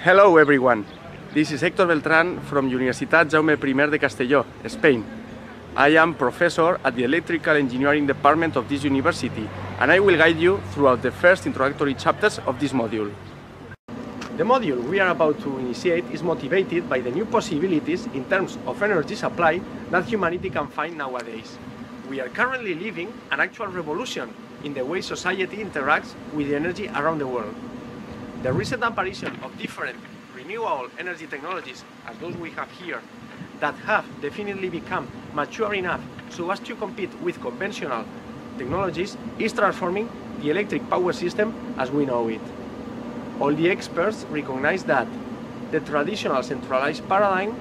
Hello everyone, this is Héctor Beltrán from Universitat Jaume I de Castelló, Spain. I am professor at the Electrical Engineering Department of this university, and I will guide you throughout the first introductory chapters of this module. The module we are about to initiate is motivated by the new possibilities in terms of energy supply that humanity can find nowadays. We are currently living an actual revolution in the way society interacts with the energy around the world. The recent apparition of different renewable energy technologies, as those we have here, that have definitely become mature enough so as to compete with conventional technologies, is transforming the electric power system as we know it. All the experts recognize that the traditional centralized paradigm,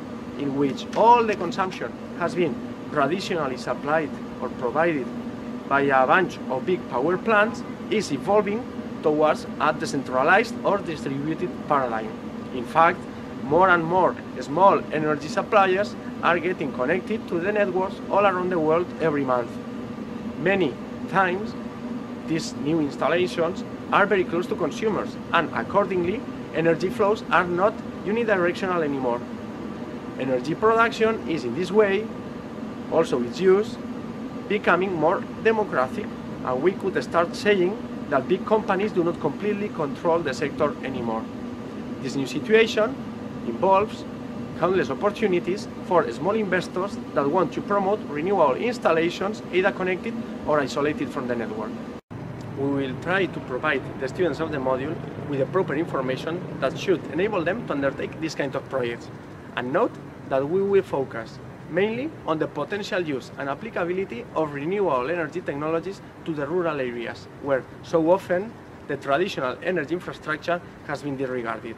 in which all the consumption has been traditionally supplied or provided by a bunch of big power plants, is evolving towards a decentralized or distributed paradigm. In fact, more and more small energy suppliers are getting connected to the networks all around the world every month. Many times, these new installations are very close to consumers, and accordingly, energy flows are not unidirectional anymore. Energy production is in this way, also its use, becoming more democratic, and we could start saying that big companies do not completely control the sector anymore. This new situation involves countless opportunities for small investors that want to promote renewable installations either connected or isolated from the network. We will try to provide the students of the module with the proper information that should enable them to undertake this kind of projects. And note that we will focus mainly on the potential use and applicability of renewable energy technologies to the rural areas, where so often the traditional energy infrastructure has been disregarded.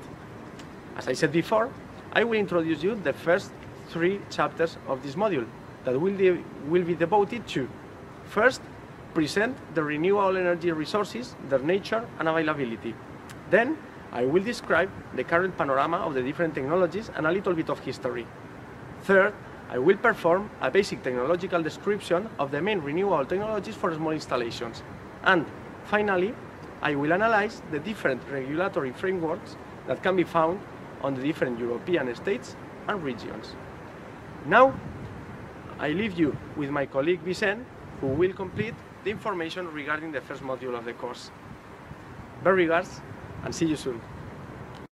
As I said before, I will introduce you the first 3 chapters of this module that will be devoted to, first, present the renewable energy resources, their nature and availability. Then, I will describe the current panorama of the different technologies and a little bit of history. Third, I will perform a basic technological description of the main renewable technologies for small installations. And finally, I will analyze the different regulatory frameworks that can be found on the different European states and regions. Now, I leave you with my colleague Vicent, who will complete the information regarding the first module of the course. Best regards, and see you soon.